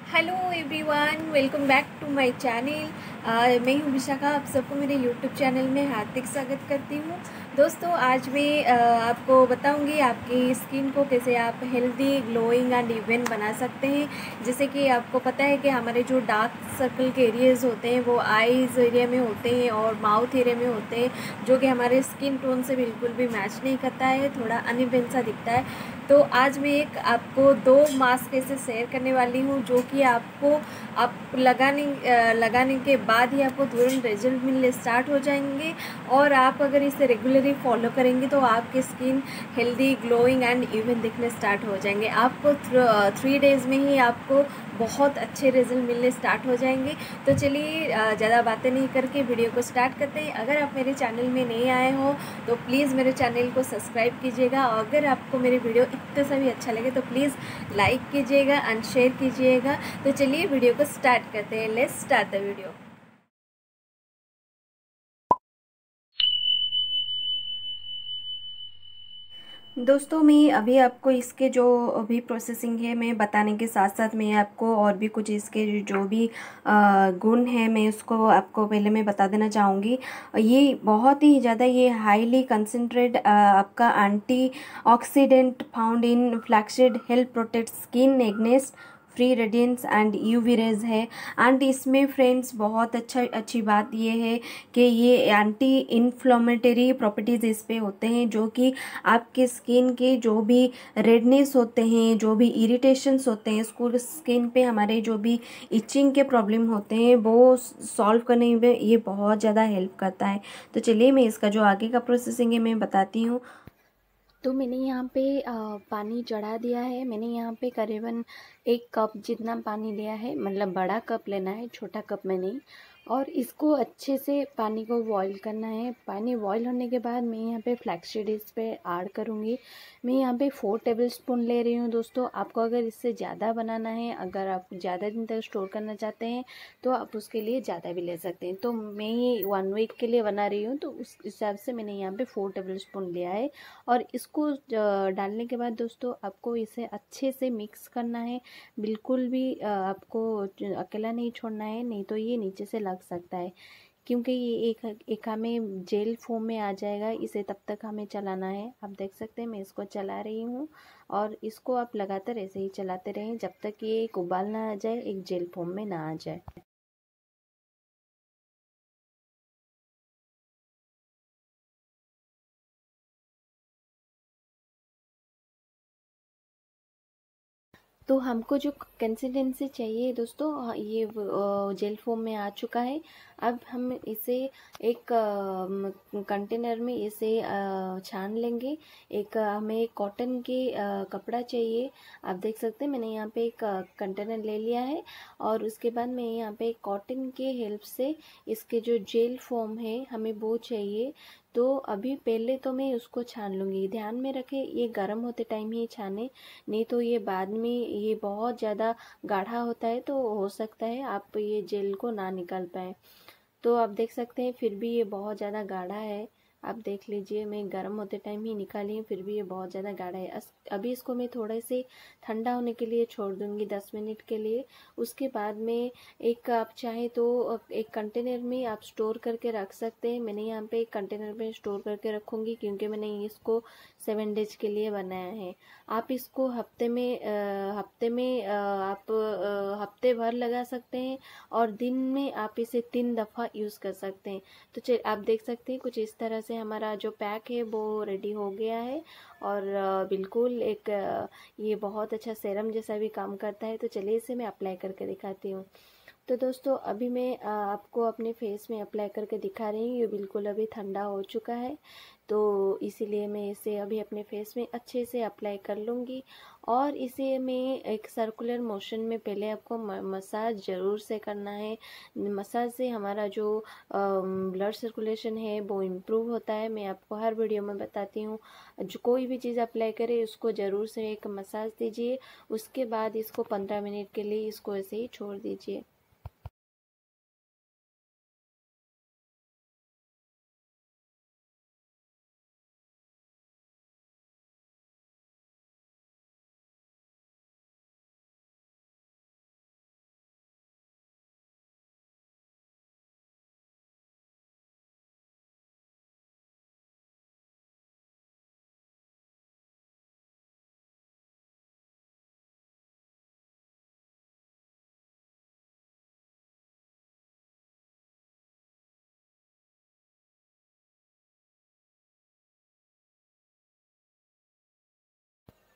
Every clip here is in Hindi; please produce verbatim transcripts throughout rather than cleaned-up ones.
Hello everyone, welcome back to my channel. मैं हूं विशाखा। आप सबको मेरे यूट्यूब चैनल में हार्दिक स्वागत करती हूं। दोस्तों, आज मैं uh, आपको बताऊंगी आपकी स्किन को कैसे आप हेल्दी, ग्लोइंग एंड इवन बना सकते हैं। जैसे कि आपको पता है कि हमारे जो डार्क सर्कल के एरियाज़ होते हैं वो आईज़ एरिया में होते हैं और माउथ एरिया में होते हैं, जो कि हमारे स्किन टोन से बिल्कुल भी मैच नहीं करता है, थोड़ा अनइवन सा दिखता है। तो आज मैं एक आपको दो मास्क ऐसे शेयर करने वाली हूँ जो कि आपको आप लगाने लगाने के बाद ही आपको तुरंत रिजल्ट मिलने स्टार्ट हो जाएंगे। और आप अगर इसे रेगुलरली फॉलो करेंगे तो आपकी skin healthy, glowing and even दिखने स्टार्ट हो जाएंगे। आपको थ्री डेज़ में ही आपको बहुत अच्छे रिजल्ट मिलने स्टार्ट हो जाएंगे। तो चलिए ज़्यादा बातें नहीं करके वीडियो को स्टार्ट करते हैं। अगर आप मेरे चैनल में नए आए हो तो प्लीज़ मेरे चैनल को सब्सक्राइब कीजिएगा। अगर आपको मेरी वीडियो इतने सा भी अच्छा लगे तो प्लीज़ लाइक कीजिएगा एंड शेयर कीजिएगा। तो चलिए वीडियो को स्टार्ट करते हैं। Let's start the video. दोस्तों, मैं अभी आपको इसके जो अभी प्रोसेसिंग है मैं बताने के साथ साथ मैं आपको और भी कुछ इसके जो भी आ, गुण है मैं उसको आपको पहले मैं बता देना चाहूँगी। ये बहुत ही ज़्यादा ये हाईली कंसनट्रेट आपका antioxidant found in flaxseed, help protect skin against free radiance and UV rays है। एंड इसमें फ्रेंड्स बहुत अच्छा अच्छी बात ये है कि ये एंटी इन्फ्लेमेटरी प्रॉपर्टीज़ इस पे होते हैं, जो कि आपके स्किन के जो भी रेडनेस होते हैं, जो भी इरिटेशंस होते हैं स्कूल स्किन पे, हमारे जो भी इचिंग के प्रॉब्लम होते हैं वो सॉल्व करने में ये बहुत ज़्यादा हेल्प करता है। तो चलिए मैं इसका जो आगे का प्रोसेसिंग है मैं बताती हूँ। तो मैंने यहाँ पे आ, पानी चढ़ा दिया है। मैंने यहाँ पे करीबन एक कप जितना पानी लिया है, मतलब बड़ा कप लेना है, छोटा कप में नहीं। और इसको अच्छे से पानी को बॉईल करना है। पानी बॉईल होने के बाद मैं यहाँ पे फ्लैक्ससीड इस पे ऐड करूँगी। मैं यहाँ पे फोर टेबल स्पून ले रही हूँ। दोस्तों, आपको अगर इससे ज़्यादा बनाना है, अगर आप ज़्यादा दिन तक स्टोर करना चाहते हैं तो आप उसके लिए ज़्यादा भी ले सकते हैं। तो मैं ये वन वीक के लिए बना रही हूँ तो उस हिसाब से मैंने यहाँ पे फोर टेबल स्पून लिया है। और इसको डालने के बाद दोस्तों आपको इसे अच्छे से मिक्स करना है। बिल्कुल भी आपको अकेला नहीं छोड़ना है, नहीं तो ये नीचे से लग सकता है, क्योंकि ये एक एक हमें जेल फॉर्म में आ जाएगा। इसे तब तक हमें चलाना है। आप देख सकते हैं मैं इसको चला रही हूँ और इसको आप लगातार ऐसे ही चलाते रहें जब तक ये एक उबाल ना आ जाए, एक जेल फॉर्म में ना आ जाए। तो हमको जो कंसिस्टेंसी चाहिए दोस्तों, हाँ, ये जेल फोम में आ चुका है। अब हम इसे एक कंटेनर में इसे अ, छान लेंगे। एक अ, हमें एक कॉटन के अ, कपड़ा चाहिए। आप देख सकते हैं मैंने यहाँ पे एक कंटेनर ले लिया है और उसके बाद मैं यहाँ पे कॉटन के हेल्प से इसके जो जेल फोम है हमें वो चाहिए। तो अभी पहले तो मैं उसको छान लूँगी। ध्यान में रखें ये गर्म होते टाइम ही छाने, नहीं तो ये बाद में ये बहुत ज़्यादा गाढ़ा होता है तो हो सकता है आप ये जेल को ना निकाल पाए। तो आप देख सकते हैं फिर भी ये बहुत ज़्यादा गाढ़ा है। आप देख लीजिए, मैं गर्म होते टाइम ही निकाली हूँ फिर भी ये बहुत ज़्यादा गाढ़ा है। अस- अभी इसको मैं थोड़े से ठंडा होने के लिए छोड़ दूँगी दस मिनट के लिए। उसके बाद में एक आप चाहे तो एक कंटेनर में आप स्टोर करके रख सकते हैं। मैंने यहाँ पे एक कंटेनर में स्टोर करके रखूँगी क्योंकि मैंने इसको सेवन डेज के लिए बनाया है। आप इसको हफ्ते में अ, हफ्ते में अ, आप अ, हफ्ते भर लगा सकते हैं और दिन में आप इसे तीन दफ़ा यूज़ कर सकते हैं। तो चल आप देख सकते हैं कुछ इस तरह से हमारा जो पैक है वो रेडी हो गया है। और अ, बिल्कुल एक अ, ये बहुत अच्छा सेरम जैसा भी काम करता है। तो चलिए इसे मैं अप्लाई करके दिखाती हूँ। तो दोस्तों अभी मैं अ, आपको अपने फेस में अप्लाई करके दिखा रही हूँ। ये बिल्कुल अभी ठंडा हो चुका है, तो इसीलिए मैं इसे अभी अपने फेस में अच्छे से अप्लाई कर लूँगी। और इसे मैं एक सर्कुलर मोशन में पहले आपको मसाज ज़रूर से करना है। मसाज से हमारा जो ब्लड सर्कुलेशन है वो इम्प्रूव होता है। मैं आपको हर वीडियो में बताती हूँ, जो कोई भी चीज़ अप्लाई करें उसको ज़रूर से एक मसाज दीजिए। उसके बाद इसको पंद्रह मिनट के लिए इसको ऐसे ही छोड़ दीजिए।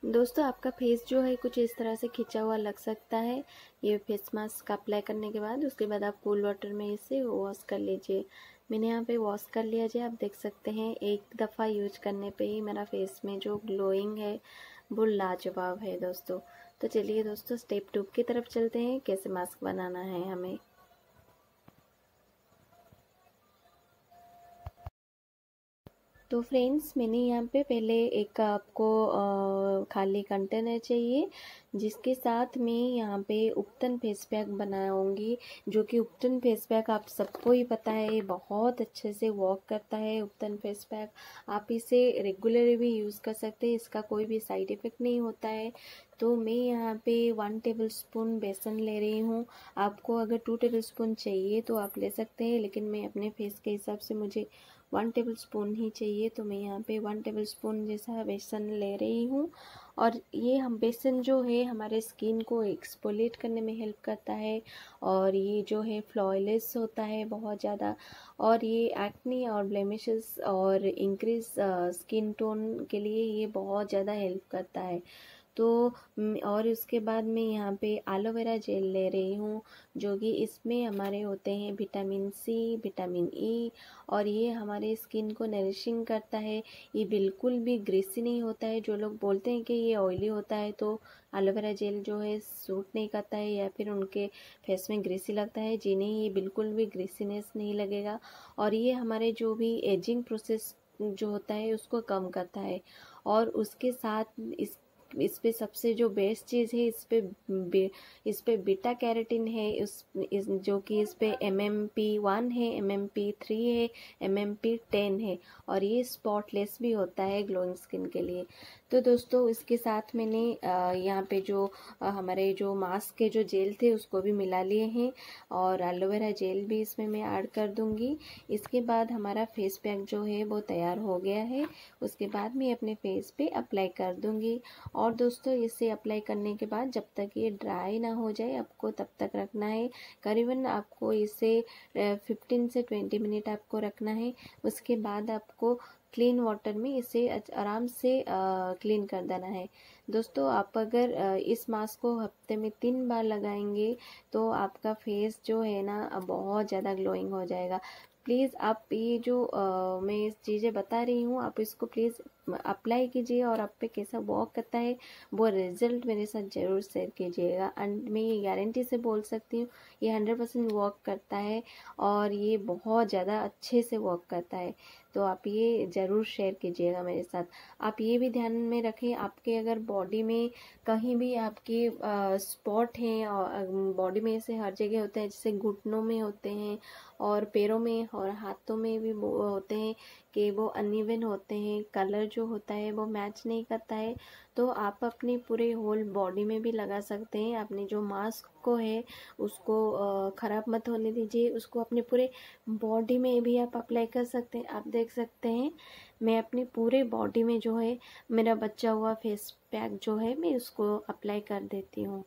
दोस्तों आपका फेस जो है कुछ इस तरह से खिंचा हुआ लग सकता है। ये फेस मास्क अप्लाई करने के बाद उसके बाद आप कूल वाटर में इसे वॉश कर लीजिए। मैंने यहाँ पे वॉश कर लिया जी, आप देख सकते हैं एक दफ़ा यूज करने पे ही मेरा फेस में जो ग्लोइंग है वो लाजवाब है दोस्तों। तो चलिए दोस्तों स्टेप टू की तरफ चलते हैं, कैसे मास्क बनाना है हमें। तो फ्रेंड्स मैंने यहाँ पे पहले एक आपको खाली कंटेनर चाहिए जिसके साथ मैं यहाँ पे उपटन फेस पैक बनाऊंगी, जो कि उपटन फेस पैक आप सबको ही पता है बहुत अच्छे से वर्क करता है। उपटन फेस पैक आप इसे रेगुलर भी यूज़ कर सकते हैं, इसका कोई भी साइड इफ़ेक्ट नहीं होता है। तो मैं यहाँ पे वन टेबल स्पून बेसन ले रही हूँ। आपको अगर टू टेबल स्पून चाहिए तो आप ले सकते हैं, लेकिन मैं अपने फेस के हिसाब से मुझे वन टेबल स्पून ही चाहिए, तो मैं यहाँ पे वन टेबल स्पून जैसा बेसन ले रही हूँ। और ये हम बेसन जो है हमारे स्किन को एक्सफोलिएट करने में हेल्प करता है, और ये जो है फ्लॉलेस होता है बहुत ज़्यादा, और ये एक्ने और ब्लेमिशेस और इंक्रीज स्किन टोन के लिए ये बहुत ज़्यादा हेल्प करता है। तो और उसके बाद मैं यहाँ पे एलोवेरा जेल ले रही हूँ, जो कि इसमें हमारे होते हैं विटामिन सी, विटामिन ई, और ये हमारे स्किन को नरिशिंग करता है। ये बिल्कुल भी ग्रीसी नहीं होता है। जो लोग बोलते हैं कि ये ऑयली होता है तो एलोवेरा जेल जो है सूट नहीं करता है या फिर उनके फेस में ग्रीसी लगता है, जिन्हें ये बिल्कुल भी ग्रीसीनेस नहीं लगेगा। और ये हमारे जो भी एजिंग प्रोसेस जो होता है उसको कम करता है। और उसके साथ इस इस पे सबसे जो बेस्ट चीज़ है, इस पे इस पे बीटा कैरोटीन है, उस इस जो कि इस पे एम एम पी वन है, एम एम पी थ्री है, एम एम पी टेन है, और ये स्पॉटलेस भी होता है ग्लोइंग स्किन के लिए। तो दोस्तों इसके साथ मैंने यहाँ पे जो हमारे जो मास्क के जो जेल थे उसको भी मिला लिए हैं, और एलोवेरा जेल भी इसमें मैं ऐड कर दूँगी। इसके बाद हमारा फेस पैक जो है वो तैयार हो गया है। उसके बाद मैं अपने फेस पे अप्लाई कर दूँगी। और दोस्तों इसे अप्लाई करने के बाद जब तक ये ड्राई ना हो जाए आपको तब तक रखना है। करीबन आपको इसे फिफ्टीन से ट्वेंटी मिनट आपको रखना है। उसके बाद आपको क्लीन वाटर में इसे आराम से क्लीन कर देना है। दोस्तों आप अगर इस मास्क को हफ्ते में तीन बार लगाएंगे तो आपका फेस जो है ना बहुत ज़्यादा ग्लोइंग हो जाएगा। प्लीज़ आप ये जो आ, मैं इस चीज़ें बता रही हूँ आप इसको प्लीज़ अप्लाई कीजिए, और आप पे कैसा वर्क करता है वो रिजल्ट मेरे साथ ज़रूर शेयर कीजिएगा। एंड मैं ये गारंटी से बोल सकती हूँ ये हंड्रेड परसेंट वर्क करता है, और ये बहुत ज़्यादा अच्छे से वर्क करता है। तो आप ये ज़रूर शेयर कीजिएगा मेरे साथ। आप ये भी ध्यान में रखें, आपके अगर बॉडी में कहीं भी आपके स्पॉट हैं, और बॉडी में से हर जगह होते हैं, जैसे घुटनों में होते हैं और पैरों में और हाथों में भी होते हैं कि वो अनइवन होते हैं, कलर जो होता है वो मैच नहीं करता है, तो आप अपनी पूरे होल बॉडी में भी लगा सकते हैं। अपने जो मास्क को है उसको ख़राब मत होने दीजिए, उसको अपने पूरे बॉडी में भी आप अप्लाई कर सकते हैं। आप देख सकते हैं मैं अपनी पूरे बॉडी में जो है मेरा बचा हुआ फेस पैक जो है मैं उसको अप्लाई कर देती हूँ।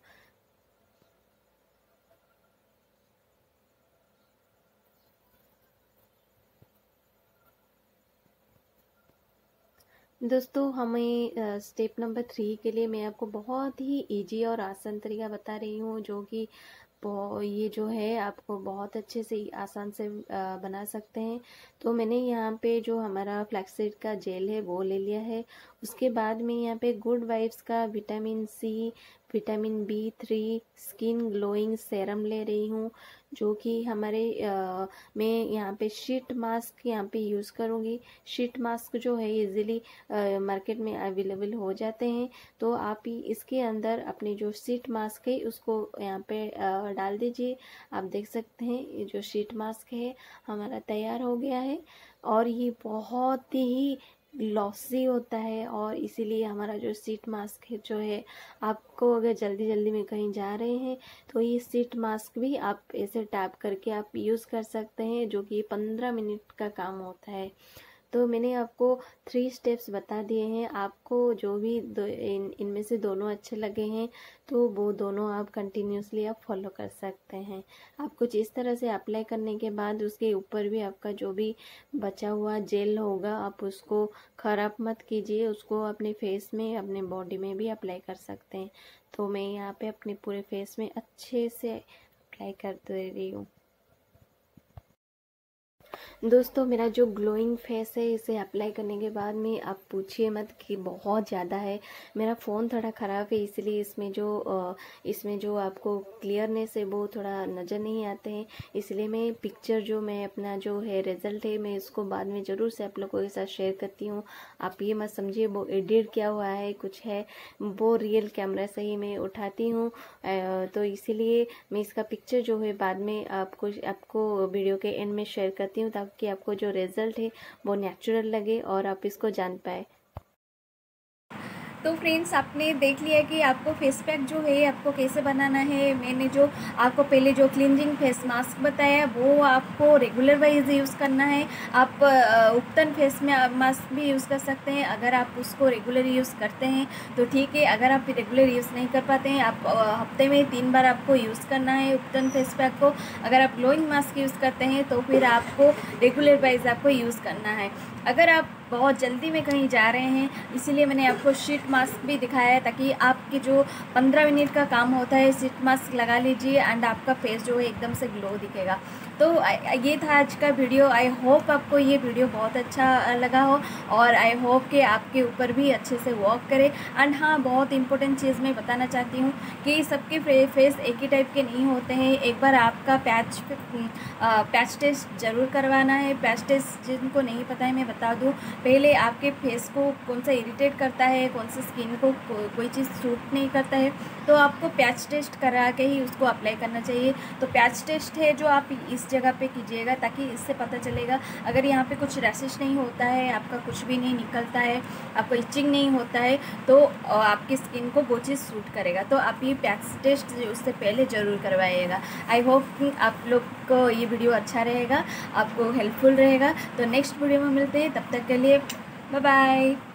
दोस्तों हमें स्टेप नंबर थ्री के लिए मैं आपको बहुत ही इजी और आसान तरीका बता रही हूँ, जो कि ये जो है आपको बहुत अच्छे से आसान से बना सकते हैं। तो मैंने यहाँ पे जो हमारा फ्लैक्ससीड का जेल है वो ले लिया है। उसके बाद मैं यहाँ पे गुड वाइब्स का vitamin C, vitamin B three skin glowing serum ले रही हूँ, जो कि हमारे आ, मैं यहाँ पे शीट मास्क यहाँ पे यूज़ करूँगी। शीट मास्क जो है इजीली मार्केट में अवेलेबल हो जाते हैं, तो आप ही इसके अंदर अपनी जो शीट मास्क है उसको यहाँ पे आ, डाल दीजिए। आप देख सकते हैं ये जो शीट मास्क है हमारा तैयार हो गया है, और ये बहुत ही ग्लॉसी होता है, और इसीलिए हमारा जो शीट मास्क है जो है आपको अगर जल्दी जल्दी में कहीं जा रहे हैं तो ये शीट मास्क भी आप ऐसे टैप करके आप यूज़ कर सकते हैं, जो कि पंद्रह मिनट का काम होता है। तो मैंने आपको थ्री स्टेप्स बता दिए हैं। आपको जो भी दो इन इनमें से दोनों अच्छे लगे हैं तो वो दोनों आप कंटिन्यूसली आप फॉलो कर सकते हैं। आप कुछ इस तरह से अप्लाई करने के बाद उसके ऊपर भी आपका जो भी बचा हुआ जेल होगा आप उसको ख़राब मत कीजिए, उसको अपने फेस में अपने बॉडी में भी अप्लाई कर सकते हैं। तो मैं यहाँ पे अपने पूरे फेस में अच्छे से अप्लाई कर दे रही हूँ। दोस्तों मेरा जो ग्लोइंग फेस है इसे अप्लाई करने के बाद में आप पूछिए मत कि बहुत ज़्यादा है। मेरा फ़ोन थोड़ा ख़राब है इसलिए इसमें जो इसमें जो आपको क्लियरनेस है वो थोड़ा नज़र नहीं आते हैं, इसलिए मैं पिक्चर जो मैं अपना जो है रिज़ल्ट है मैं इसको बाद में ज़रूर से आप लोगों के साथ शेयर करती हूँ। आप ये मत समझिए वो एडिट किया हुआ है कुछ है, वो रियल कैमरा से ही मैं उठाती हूँ। तो इसीलिए मैं इसका पिक्चर जो है बाद में आपको आपको वीडियो के एंड में शेयर करती हूँ ताकि आपको जो रिजल्ट है वो नेचुरल लगे और आप इसको जान पाए। तो फ्रेंड्स आपने देख लिया कि आपको फेस पैक जो है आपको कैसे बनाना है। मैंने जो आपको पहले जो क्लिनजिंग फेस मास्क बताया वो आपको रेगुलर वाइज यूज़ करना है। आप उपटन फेस में मास्क भी यूज़ कर सकते हैं अगर आप उसको रेगुलर यूज़ करते हैं तो ठीक है। अगर आप रेगुलर यूज़ नहीं कर पाते हैं आप हफ्ते में तीन बार आपको यूज़ करना है उपटन फेस पैक को। अगर आप ग्लोइंग मास्क यूज़ करते हैं तो फिर आपको रेगुलर वाइज आपको यूज़ करना है। अगर आप बहुत जल्दी में कहीं जा रहे हैं इसीलिए मैंने आपको शीट मास्क भी दिखाया है ताकि आपके जो पंद्रह मिनट का काम होता है शीट मास्क लगा लीजिए एंड आपका फेस जो है एकदम से ग्लो दिखेगा। तो ये था आज का वीडियो। आई होप आपको ये वीडियो बहुत अच्छा लगा हो और आई होप कि आपके ऊपर भी अच्छे से वर्क करे। एंड हाँ, बहुत इंपॉर्टेंट चीज़ मैं बताना चाहती हूँ कि सबके फेस एक ही टाइप के नहीं होते हैं। एक बार आपका पैच पैच टेस्ट ज़रूर करवाना है। पैच टेस्ट जिनको नहीं पता है मैं बता दूँ, पहले आपके फेस को कौन सा इरिटेट करता है, कौन सी स्किन को को, कोई चीज़ सूट नहीं करता है तो आपको पैच टेस्ट करा के ही उसको अप्लाई करना चाहिए। तो पैच टेस्ट है जो आप इस जगह पे कीजिएगा ताकि इससे पता चलेगा अगर यहाँ पे कुछ रैशेस नहीं होता है, आपका कुछ भी नहीं निकलता है, आपको इचिंग नहीं होता है तो आपकी स्किन को वो चीज़ सूट करेगा। तो आप ये पैच टेस्ट उससे पहले ज़रूर करवाइएगा। आई होप आप लोग को ये वीडियो अच्छा रहेगा, आपको हेल्पफुल रहेगा। तो नेक्स्ट वीडियो में मिलते हैं, तब तक के लिए बाय बाय।